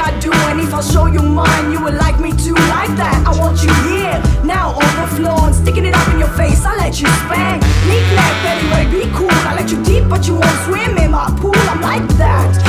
I do, and if I show you mine, you will like me too. Like that, I want you here, now on the floor, and sticking it up in your face. I let you spank, knick-knack, anyway, be cool. I let you deep, but you won't swim in my pool. I'm like that.